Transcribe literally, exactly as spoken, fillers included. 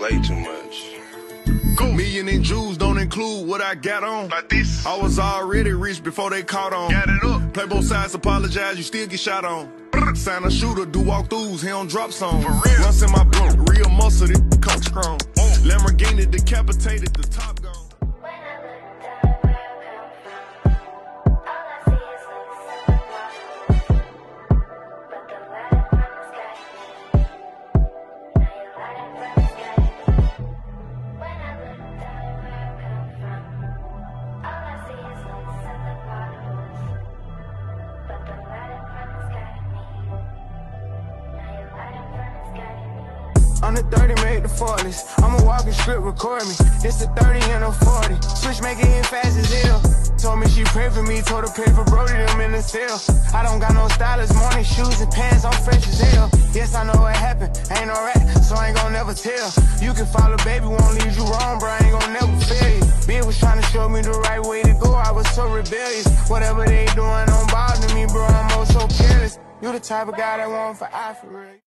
play too much. Go. Million in jewels don't include what I got on. Like this. I was already rich before they caught on. Got it up. Play both sides, apologize, you still get shot on. Sign a shooter, do walkthroughs, he don't drop songs. For real. Runs in my blood, real muscle, this coach chrome. Oh. Lamborghini decapitated, the top gone. Under thirty, made the forties. I'm a walking script, record me. It's a thirty and a forty. Switch, make it hit fast as hell. Told me she pray for me, told her pay for Brody, them in the cell. I don't got no stylist, morning shoes and pants, I'm fresh as hell. Yes, I know what happened, ain't no rat, so I ain't gon' never tell. You can follow, baby, won't lead you wrong, bro, I ain't gon' never fail you. Bitch was trying to show me the right way to go, I was so rebellious. Whatever they doing don't bother me, bro, I'm oh so careless. You the type of guy that want for eye for real.